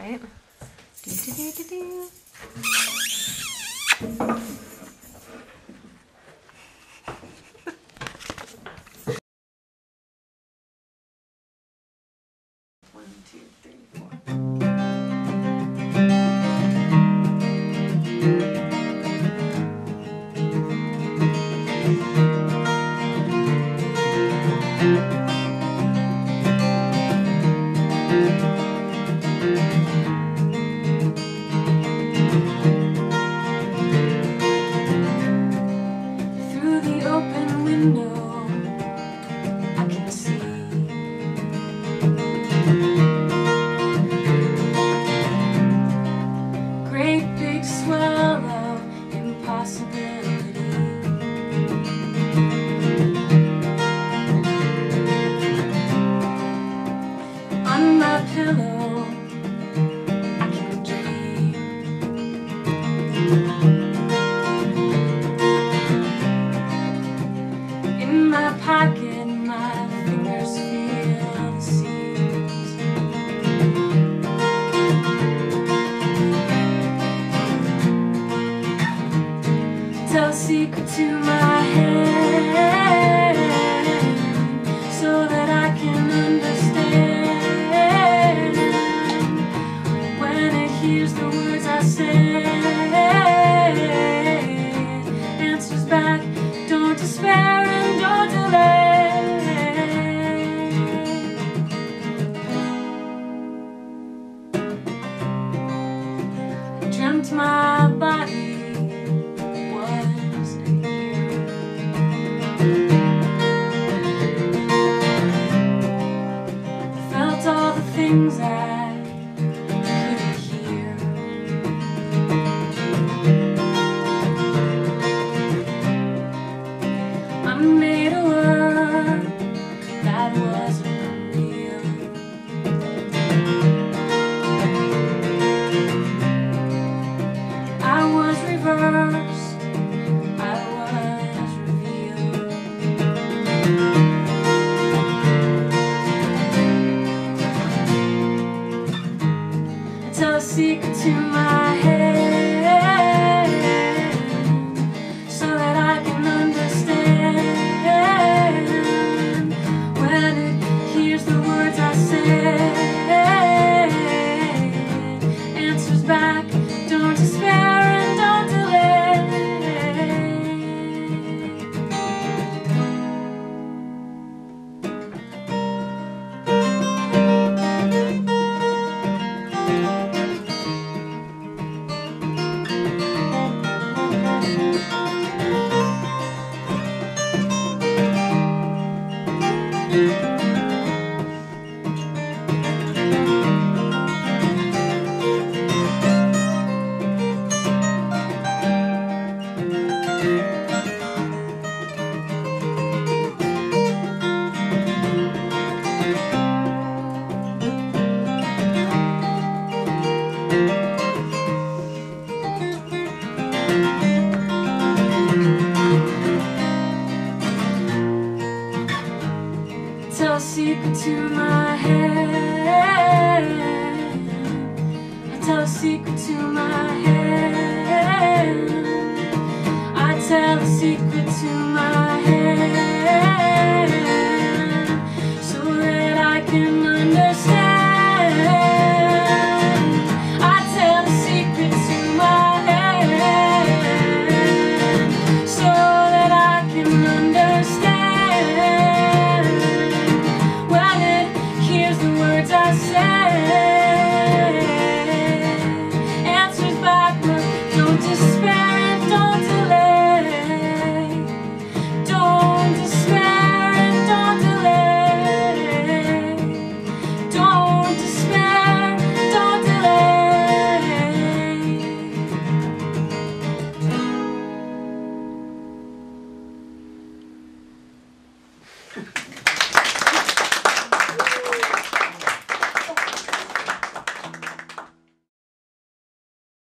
right? Do, do, do, do, do. One, two, three, four. Through the open window, I can see great big swell of impossibility. On my pillow, I can dream. In my pocket, my fingers feel the seams. Tell a secret to my head so that I can understand. When it hears the words I say, answers back, don't despair and don't delay. I dreamt my body was here. Felt all the things I couldn't hear. I made a world that wasn't real. I was reversed, I was revealed. I tell a secret to my head so that I can understand. When it hears the words I say, answers back, don't despair and don't delay. Tell a secret to my head. I tell a secret to my